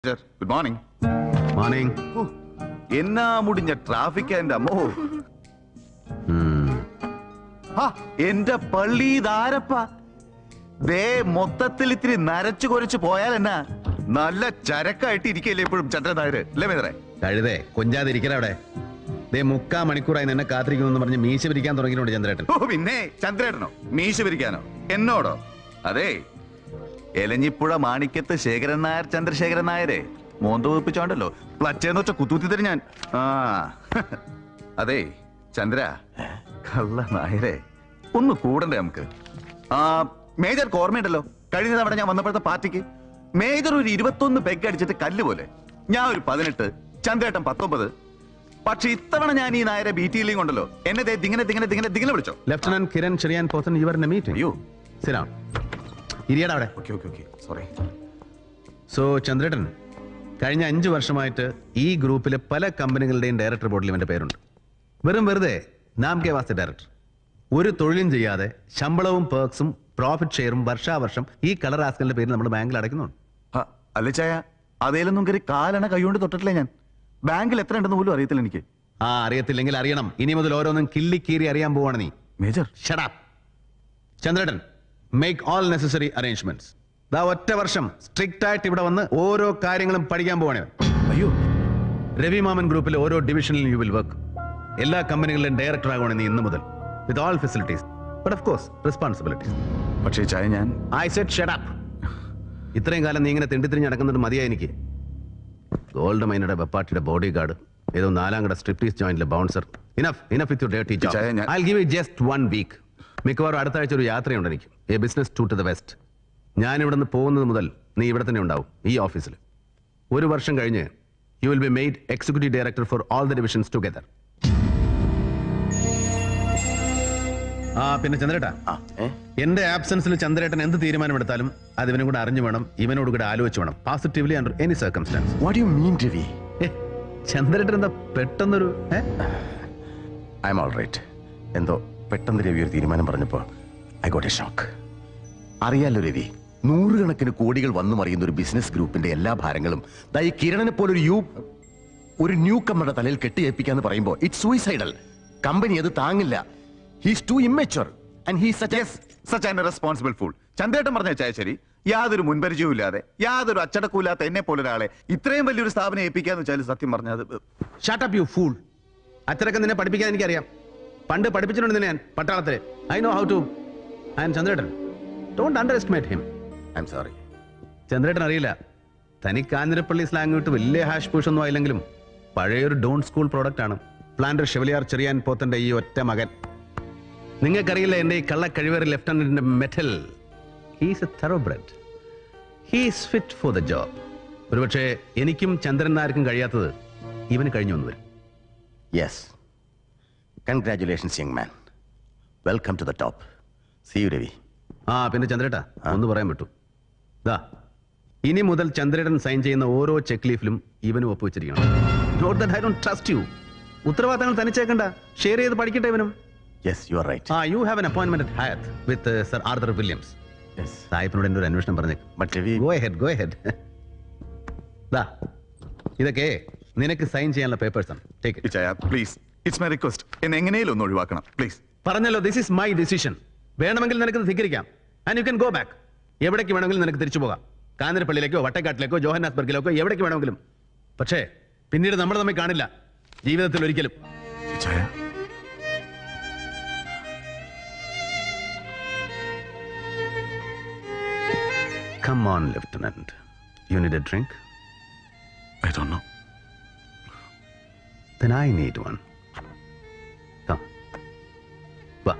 Good morning. Morning. എന്നാ മുടിഞ്ഞ traffic എന്റെ അമ്മോ. എന്റെ പള്ളി ധാരപ്പ ദേ മൊത്തത്തിൽ ഇത്തിരി നരച്ചു കൊരച്ചു പോയാൽ എന്നാ നല്ല ചരക്കായിട്ട് ഇരിക്കല്ലേ എപ്പോഴും ചന്ദ്രൻ നായര് അല്ലേ മേതറേ? കഴുതേ കൊഞ്ചാതിരിക്കല അവിടെ. ദേ 3/4 മണിക്കൂറായി നിന്നെ കാത്തിരിക്കുന്നു പറഞ്ഞ് മീശ പിരിക്കാൻ തുടങ്ങിയിട്ടുണ്ട് ചന്ദ്രേട്ടൻ. ഓ പിന്നെ ചന്ദ്രേട്ടനോ മീശ പിരിക്കാനോ എന്നോടോ? അതെ എലഞ്ഞിപ്പുഴ മാണിക്യത്ത് ശേഖരൻ നായർ ചന്ദ്രശേഖരൻ നായരെ മോന്ത വെപ്പിച്ചോണ്ടല്ലോ പ്ലച്ചേന്ന് വെച്ച കുത്തൂത്തി തരും ഞാൻ. അതെ ചന്ദ്ര കള്ള നായരെ ഒന്ന് കൂടണ്ടേ നമുക്ക്? മേജർക്ക് ഓർമ്മയുണ്ടല്ലോ കഴിഞ്ഞ തവണ ഞാൻ വന്നപ്പോഴത്തെ പാർട്ടിക്ക് മേജർ ഒരു 21 പെഗ് അടിച്ചിട്ട് കല്ല് പോലെ, ഞാൻ ഒരു 18, ചന്ദ്രേട്ടൻ 19. പക്ഷെ ഇത്തവണ ഞാൻ ഈ നായരെ ബിറ്റിയിലും കൊണ്ടല്ലോ എന്നെ ദിങ്ങനെ ദിങ്ങനെ ദിങ്ങനെ ദിങ്ങനെ വിളിച്ചോ. Lieutenant Kiran Cherian Pothen you are in a meeting. അയ്യോ സിറ്റ് ഡൗൺ. ഇരിയടാ അവിടെ. Okay okay okay sorry. So ചന്ദ്രേട്ടൻ കഴിഞ്ഞ 5 വർഷമായിട്ട് ഈ ഗ്രൂപ്പിലെ പല കമ്പനികളുടെയും ഡയറക്ടർ ബോർഡിൽ ഇവന്റെ പേരുണ്ട്. വെറുതെ നാം കെ വാസ്തെ ഡയറക്ടർ. ഒരു തൊഴിലും ചെയ്യാതെ ശമ്പളവും പേർക്സും പ്രോഫിറ്റ് ഷെയറും വർഷാവർഷം ഈ കളർ ആസ്കലിന്റെ പേരിൽ നമ്മുടെ ബാങ്കിൽ അടയ്ക്കുന്നുണ്ട്. അല്ല ചായ അതേലൊന്നും കയറി കാലണ കൈകൊണ്ട് തൊട്ടിട്ടില്ല ഞാൻ. ബാങ്കിൽ എത്ര ഉണ്ടെന്ന് പോലും അറിയത്തില്ല എനിക്ക്. അറിയത്തില്ലെങ്കിൽ അറിയണം. ഇനി മുതൽ ഓരോന്നും കിള്ളിക്കീറി അറിയാൻ പോവാണ് നീ. Major shut up. ചന്ദ്രേട്ടൻ മേക്ക് ഓൾ നെസസറി അറേഞ്ച്മെന്റ്സ്. ഒറ്റ വർഷം സ്ട്രിക്റ്റ് ആയിട്ട് ഇവിടെ വന്ന് ഓരോ കാര്യങ്ങളും പഠിക്കാൻ പോവാണ്. അയ്യോ രവി മാമൻ ഗ്രൂപ്പിലെ ഓരോ ഡിവിഷനിലും യു വിൽ വർക്ക്. എല്ലാ കമ്പനികളിലും ഡയറക്ടർ ആകുവാണ് നീ ഇന്ന് മുതൽ with all facilities but of course responsibilities. പക്ഷേ ചായ ഞാൻ ഐ സെഡ് ഷട്ട് അപ്പ്. ഇത്രയും കാലം നീ ഇങ്ങനെ തിണ്ടിത്തിരിഞ്ഞ് നടക്കുന്നുണ്ട് മതിയായി എനിക്ക്. ഗോൾഡ് മൈനയുടെ വെപ്പാട്ടിയുടെ ബോഡി ഗാർഡ്, ഏതോ 4ാം കട സ്ട്രിപ്റ്റീസ് ജോയിന്റിലെ bouncer. Enough with your dirty job. I will give you just 1 week. മിക്കവാറും അടുത്ത ആഴ്ച ഒരു യാത്രയുണ്ട് എനിക്ക്. A business tour to the west. ഞാൻ ഇവിടെ നിന്ന് പോകുന്നത് മുതൽ നീ ഇവിടെ തന്നെ ഉണ്ടാവും ഈ ഓഫീസിൽ. 1 വർഷം കഴിഞ്ഞ് you will be made executive director for all the divisions together. പിന്നെ ചന്ദ്രേട്ടാ, എന്റെ ആബ്സെൻസിൽ ചന്ദ്രേട്ടൻ എന്ത് തീരുമാനമെടുത്താലും അത് ഇവനും കൂടെ അറിഞ്ഞു വേണം, ഇവനോട് കൂടെ ആലോചിച്ച് വേണം. Positively under any circumstance. What do you mean, Ravi? ചന്ദ്രേട്ടൻ എന്താ പെട്ടെന്നൊരു I'm all right. എന്തോ പെട്ടെന്ന് രവി ഒരു തീരുമാനം പറഞ്ഞപ്പോ ഐ ഗോട്ട് എ ഷോക്ക്. അറിയാലോ രവി, 100 കണക്കിന് കോടികൾ വന്നു മറിയുന്ന ഒരു ബിസിനസ് ഗ്രൂപ്പിന്റെ എല്ലാ ഭാരങ്ങളും ഈ കിരണിനെ പോലെ ഒരു ന്യൂ കമ്മറുടെ തലയിൽ കെട്ടിയേൽപ്പിക്കാന്ന് പറയുമ്പോ ഇറ്റ്സ് സൂയിസൈഡൽ. കമ്പനി അത് താങ്ങില്ല. He's too immature and he's such an irresponsible fool. ചന്ദ്രേട്ടൻ പറഞ്ഞ ചായ ശരി. യാതൊരു മുൻപരിചയവും ഇല്ലാതെ യാതൊരു അച്ചടക്കമില്ലാത്ത എന്നെ പോലെ ഒരാളെ ഇത്രയും വലിയൊരു സ്ഥാപനം ഏൽപ്പിക്കാന്ന് വെച്ചാൽ സത്യം പറഞ്ഞത്. Shut up you fool. അച്ചടക്കം നിന്നെ പഠിപ്പിക്കാൻ എനിക്കറിയാം. പണ്ട് പഠിപ്പിച്ചിട്ടുണ്ട് നിന്നെ ഞാൻ പട്ടാളത്തില്. I know how to. And ചന്ദ്രേട്ടൻ don't underestimate him. I'm sorry. ചന്ദ്രേട്ടൻ അറിയില്ല, തനിക്ക് കാഞ്ഞിരപ്പള്ളി സ്ലാങ് വിട്ട് വലിയ ഹാഷ് പൂഷ് ഒന്നും ആയില്ലെങ്കിലും പഴയൊരു ഡോൺ സ്കൂൾ പ്രോഡക്റ്റ് ആണ് പ്ലാന്റർ ഷെവലിയാർ ചെറിയാൻ പോത്തന്റെ ഈ ഒറ്റ മകൻ. നിങ്ങൾക്കറിയില്ല എന്റെ ഈ കള്ള കഴിവേറി ലെഫ്റ്റനന്റിന്റെ mettle. He's a thoroughbred. He's fit for the job. ഒരുപക്ഷെ എനിക്കും ചന്ദ്രൻ നായർക്കും കഴിയാത്തത് ഇവന് കഴിഞ്ഞു വന്നു വരും. Yes, congratulations young man. Welcome to the top. See you Ravi. പിന്നെ ചന്ദ്രേട്ടാ ഒന്ന് പറയാൻ പറ്റൂ. ഇനി മുതൽ ചന്ദ്രേട്ടൻ സൈൻ ചെയ്യുന്ന ഓരോ ചെക്ക് ലീഫിലും ഇവനും ഒപ്പുവെച്ചിരിക്കണം. Not that I don't trust you. ഉത്തരവാദിത്തങ്ങൾ തനിച്ചേക്കണ്ട, ഷെയർ ചെയ്ത് പഠിക്കട്ടെ ഇവനും. Yes, you are right. You have an appointment at Hyatt with Sir Arthur Williams. Yes. സായിപ്പിനോട് എൻ്റെ ഒരു അന്വേഷണം പറഞ്ഞേക്ക്. But Ravi, go ahead. ഇതൊക്കെ നിനക്ക് സൈൻ ചെയ്യാനുള്ള പേപ്പേഴ്സ് ആണ്. Take it. ചായ പ്ലീസ്, ഇറ്റ്സ് മൈ റിക്വസ്റ്റ്. എന്നെ എങ്ങനെയും ഒന്ന് ഒഴിവാക്കണം പ്ലീസ്. പറഞ്ഞല്ലോ, ദിസ് ഈസ് മൈ ഡിസിഷൻ. വേണമെങ്കിൽ നിനക്ക് ധിക്കരിക്കാം. And you can go back. എവിടേക്ക് വേണമെങ്കിലും നിനക്ക് തിരിച്ചു പോകാം. കാഞ്ഞിരപ്പള്ളിയിലേക്കോ വട്ടക്കാട്ടിലേക്കോ ജോഹന്നാസ്ബർഗിലേക്കോ എവിടേക്ക് വേണമെങ്കിലും. പക്ഷേ പിന്നീട് നമ്മൾ തമ്മിൽ കാണില്ല ജീവിതത്തിൽ ഒരിക്കലും. ചായ Come on, Lieutenant. You need a drink? I don't know. Then I need one. Come. Va.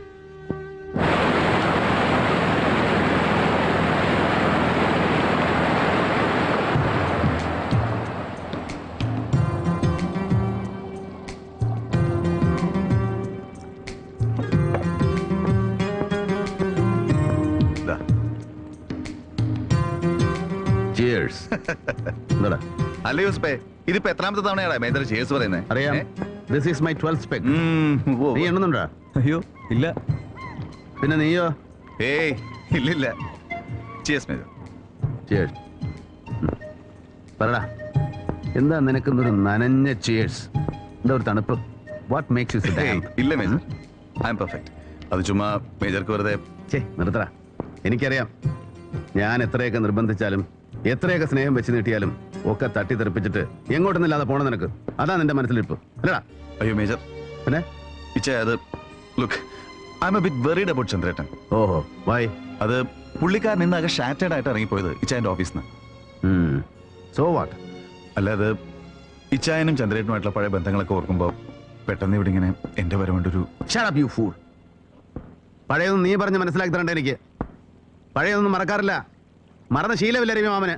Cheers. അല്ലേ യൂസ്പേ, ഇതിപ്പോ എത്രാമത്തെ തവണയാണ് മേജർ ചേഴ്സ് പറയുന്നത്? അറിയാം. This is my 12th peg. നീ എണ്ണുന്നുണ്ടോ? അയ്യോ ഇല്ല. പിന്നെ നീയോ? ഏയ് ഇല്ലില്ല. Cheers major. Cheers. പറടാ, എന്താ നിനക്കൊന്നൊരു നനഞ്ഞ ചിയേഴ്സ്? എന്താ ഒരു തണുപ്പ്? What makes you so damp? ഇല്ല മേജർ, ഐ എം പെർഫെക്റ്റ്. അത് ചുമ്മാ മേജർക്ക് വെറുതെ. നിർത്തടാ. എനിക്കറിയാം, ഞാൻ എത്രയൊക്കെ നിർബന്ധിച്ചാലും എത്രയൊക്കെ സ്നേഹം വെച്ച് നീട്ടിയാലും ഒക്കെ തട്ടിത്തെറിപ്പിച്ചിട്ട് എങ്ങോട്ടൊന്നില്ലാതെ പോണം നിനക്ക്. അതാ നിന്റെ മനസ്സിലിരിപ്പ് അല്ലടാ? അയ്യോ മേജർ, പിന്നെ അത് look, I'm a bit worried about ചന്ദ്രേട്ടൻ. ഓഹോ, വൈ? അത് പുള്ളിക്കാരൻ ഇന്നാകെ ഷാറ്റേഡ് ആയിട്ട് ഇറങ്ങിപ്പോയത് ഇച്ചായന്റെ ഓഫീസിൽ നിന്ന്. So what? അല്ലാതെ ഇച്ചായനും ചന്ദ്രേട്ടനുമായിട്ടുള്ള പഴയ ബന്ധങ്ങളൊക്കെ ഓർക്കുമ്പോൾ പെട്ടെന്ന് ഇവിടെ ഇങ്ങനെ എന്റെ വരവേണ്ടൊരു. Shut up you fool. പഴയൊന്നും നീ പറഞ്ഞ് മനസ്സിലാക്കി തരണ്ട എനിക്ക്. പഴയൊന്നും മറക്കാറില്ല. മറന്ന ശീലമില്ല രവി മാമന്.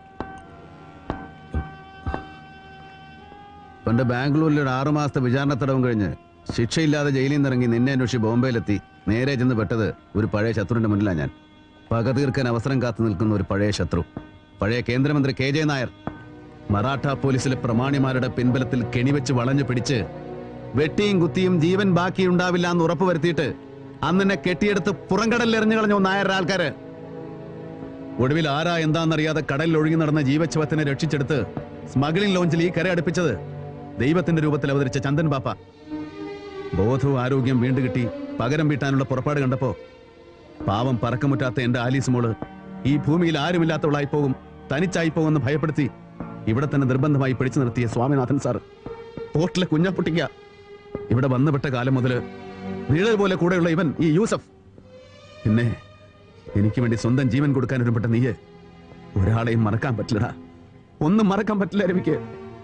പണ്ട് ബാംഗ്ലൂരിൽ ഒരു 6 മാസത്തെ വിചാരണ തടവും കഴിഞ്ഞ് ശിക്ഷയില്ലാതെ ജയിലിൽ നിന്നിറങ്ങി നിന്നെ അന്വേഷിച്ച് ബോംബെയിലെത്തി നേരെ ചെന്ന് പെട്ടത് ഒരു പഴയ ശത്രുവിന്റെ മുന്നിലാണ് ഞാൻ. പക തീർക്കാൻ അവസരം കാത്തു നിൽക്കുന്ന ഒരു പഴയ ശത്രു, പഴയ കേന്ദ്രമന്ത്രി KJ നായർ. മറാഠ പോലീസിലെ പ്രമാണിമാരുടെ പിൻബലത്തിൽ കെണിവെച്ച് വളഞ്ഞു പിടിച്ച് വെട്ടിയും കുത്തിയും ജീവൻ ബാക്കിയുണ്ടാവില്ല എന്ന് ഉറപ്പ് വരുത്തിയിട്ട് അന്നെ കെട്ടിയെടുത്ത് പുറംകടലിൽ എറിഞ്ഞു കളഞ്ഞു നായരുടെ ആൾക്കാര്. ഒടുവിൽ ആരാ എന്താണെന്നറിയാതെ കടലിൽ ഒഴുകി നടന്ന ജീവച്ഛവത്തിനെ രക്ഷിച്ചെടുത്ത് സ്മഗ്ലിംഗ് ലോഞ്ചിൽ ഈ കര അടുപ്പിച്ചത് ദൈവത്തിന്റെ രൂപത്തിൽ അവതരിച്ച ചന്ദൻ ബാപ്പ. ബോധവും ആരോഗ്യം വീണ്ടു കിട്ടി പകരം വീട്ടാനുള്ള പുറപ്പാട് കണ്ടപ്പോ പാവം പറക്കമുറ്റാത്ത എന്റെ ആലീസ് മോള് ഈ ഭൂമിയിൽ ആരുമില്ലാത്തവളായി പോകും, തനിച്ചായി പോകുമെന്ന് ഭയപ്പെടുത്തി ഇവിടെ തന്നെ നിർബന്ധമായി പിടിച്ചു നിർത്തിയ സ്വാമിനാഥൻ സാർ, പോർട്ടിലെ കുഞ്ഞാപ്പുട്ടിക്ക, ഇവിടെ വന്നുപെട്ട കാലം മുതൽ നിഴൽ പോലെ കൂടെയുള്ള ഇവൻ ഈ യൂസഫ്. പിന്നെ എനിക്ക് വേണ്ടി സ്വന്തം ജീവൻ കൊടുക്കാൻ ഒരുപെട്ട നീയെ ഒരാളെയും മറക്കാൻ പറ്റില്ലടാ. ഒന്നും മറക്കാൻ പറ്റില്ല രവിക്ക്.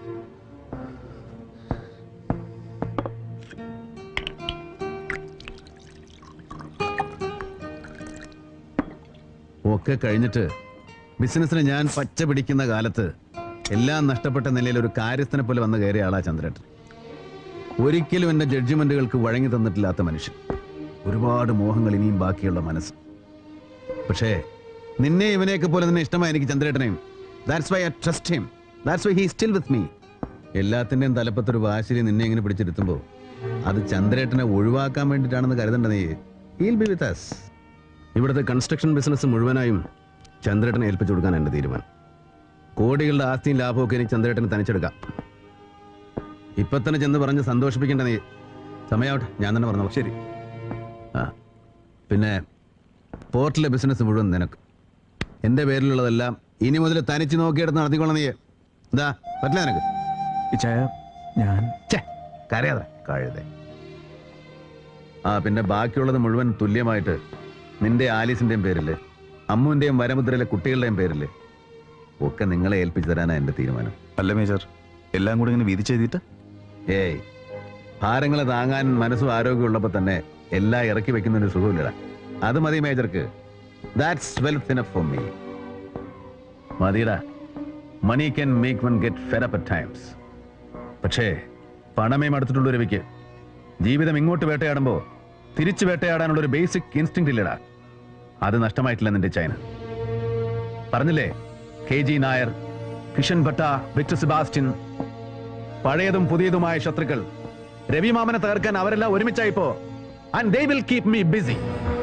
ഒക്കെ കഴിഞ്ഞിട്ട് ബിസിനസ്സിന് ഞാൻ പച്ച പിടിക്കുന്ന കാലത്ത് എല്ലാം നഷ്ടപ്പെട്ട നിലയിൽ ഒരു കാര്യസ്ഥനെ പോലെ വന്ന് കയറിയ ആളാ ചന്ദ്രേട്ടൻ. ഒരിക്കലും എന്റെ ജഡ്ജ്മെന്റുകൾക്ക് വഴങ്ങി തന്നിട്ടില്ലാത്ത മനുഷ്യൻ. ഒരുപാട് മോഹങ്ങൾ ഇനിയും ബാക്കിയുള്ള മനസ്സ്. പക്ഷേ നിന്നെ ഇവനെയൊക്കെ പോലെ തന്നെ ഇഷ്ടമായി എനിക്ക് ചന്ദ്രേട്ടനെയും. That's why I trust him. That's why he is still with me. എല്ലാത്തിന്റെയും തലപ്പത്തൊരു വാശിരി നിന്നെ ഇങ്ങനെ പിടിച്ചെടുത്തുമ്പോൾ അത് ചന്ദ്രേട്ടനെ ഒഴിവാക്കാൻ വേണ്ടിയിട്ടാണെന്ന് കരുതണ്ട നീ. He'll be with us. ഇവിടുത്തെ കൺസ്ട്രക്ഷൻ ബിസിനസ് മുഴുവനായും ചന്ദ്രേട്ടനെ ഏൽപ്പിച്ചു കൊടുക്കാൻ എൻ്റെ തീരുമാനം. കോടികളുടെ ആസ്തിയും ലാഭമൊക്കെ എനിക്ക് ചന്ദ്രേട്ടന് തനിച്ചെടുക്കാം. ഇപ്പൊ തന്നെ ചെന്ന് പറഞ്ഞ് സന്തോഷിപ്പിക്കേണ്ട നീ. സമയാവട്ടെ, ഞാൻ തന്നെ പറഞ്ഞോളാം. ശരി. പിന്നെ പോർട്ടിലെ ബിസിനസ് മുഴുവൻ നിനക്ക്. എൻ്റെ പേരിലുള്ളതെല്ലാം ഇനി മുതൽ തനിച്ച് നോക്കിയെടുത്ത് നടത്തിക്കൊള്ളാം നീ. എന്താ പറ്റില്ല നിനക്ക്? ഞാൻ കരയാതെ കഴുതേ. പിന്നെ ബാക്കിയുള്ളത് മുഴുവൻ തുല്യമായിട്ട് നിന്റെ ആലീസിന്റെയും പേരില്, അമ്മുവിന്റെയും വരമുദ്രയിലെ കുട്ടികളുടെയും പേരില് ഒക്കെ നിങ്ങളെ ഏൽപ്പിച്ചു തരാനാണ് എന്റെ തീരുമാനം. അല്ല മേജർ, എല്ലാം കൂടെ ഇങ്ങനെ വീതിച്ചെഴുതിയിട്ട്? ഏയ്, ഭാരങ്ങളെ താങ്ങാൻ മനസ്സും ആരോഗ്യം ഉള്ളപ്പോ തന്നെ എല്ലാം ഇറക്കി വെക്കുന്നൊരു സുഖമില്ലടാ. അത് മതി മേജർക്ക്. That's wealth enough for me. മതിടാ. Money can make one get fed up at times. പക്ഷേ പണമേ മടുത്തിട്ടുള്ള രവിക്ക് ജീവിതം ഇങ്ങോട്ട് വേട്ടയാടുമ്പോ തിരിച്ചു വേട്ടയാടാനുള്ള ഒരു ബേസിക് ഇൻസ്റ്റിങ്ക്റ്റ് ഇല്ലടാ. അത് നഷ്ടമായിട്ടില്ല നിന്റെ ചൈന. പറഞ്ഞില്ലേ, KG Nair, Kishan Bhatta, Victor Sebastian, പഴയതും പുതിയതുമായ ശത്രുക്കൾ. രവി മാമനെ തകർക്കാൻ അവരെല്ലാം ഒരുമിച്ചായിപ്പോ. And they will keep me busy.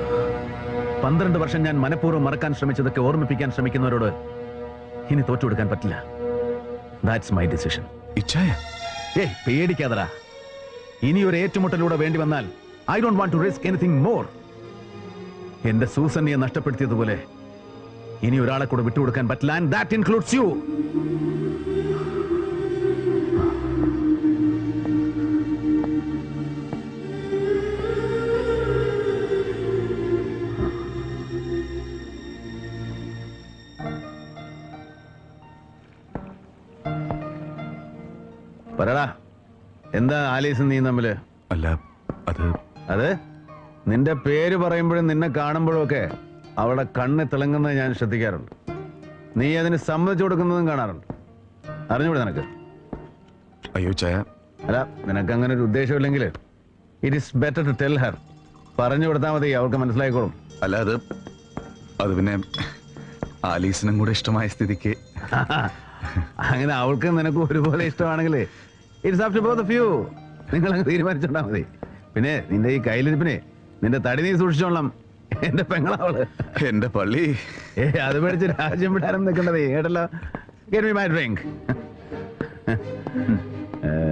12 വർഷം ഞാൻ മനഃപൂർവ്വം മറക്കാൻ ശ്രമിച്ചതൊക്കെ ഓർമ്മിപ്പിക്കാൻ ശ്രമിക്കുന്നവരോട് ഇനി തോറ്റുകൊടുക്കാൻ പറ്റില്ല. That's my decision. ഏയ്, പേടിക്കാതടാ. ഇനി ഒരു ഏറ്റുമുട്ടലൂടെ വേണ്ടി വന്നാൽ I don't want to risk anything more. എന്റെ സൂസന്നിയെ നഷ്ടപ്പെടുത്തിയതുപോലെ ഇനി ഒരാളെ കൂടെ വിട്ടുകൊടുക്കാൻ പറ്റില്ല. And that includes you. പറടാ, എന്താ ആലീസും നീ തമ്മില്? അല്ല, അത് നിന്റെ പേര് പറയുമ്പോഴും നിന്നെ കാണുമ്പോഴും ഒക്കെ അവളുടെ കണ്ണ് തിളങ്ങുന്നത് ഞാൻ ശ്രദ്ധിക്കാറുണ്ട്. നീ അതിന് സമ്മതിച്ചു കൊടുക്കുന്നതും കാണാറുണ്ട്. അറിഞ്ഞൂടെ നിനക്ക്? അയ്യോ ചായ, അല്ല, നിനക്ക് അങ്ങനെ ഒരു ഉദ്ദേശമില്ലെങ്കിൽ it is better to tell her. പറഞ്ഞു കൊടുത്താൽ മതി, അവൾക്ക് മനസ്സിലായിക്കോളും. അല്ല, അത് പിന്നെ ആലീസിനും കൂടെ ഇഷ്ടമായ സ്ഥിതിക്ക്. അങ്ങനെ അവൾക്ക് നിനക്ക് ഒരുപോലെ ഇഷ്ടമാണെങ്കിൽ it's up to both of you. നിങ്ങൾ അങ്ങ് തീരുമാനിച്ചോണ്ടാ മതി. പിന്നെ നിന്റെ ഈ കയ്യിലിരിപ്പിനെ നിന്റെ തടി നീ സൂക്ഷിച്ചോളാം. എന്റെ പെങ്ങളവള്. എന്റെ പള്ളി. അത് പേടിച്ച് രാജ്യം വിടാനും നിൽക്കേണ്ടതേ കേട്ടല്ലോ. Get me my drink.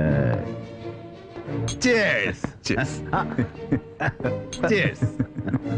Cheers. Cheers. Cheers.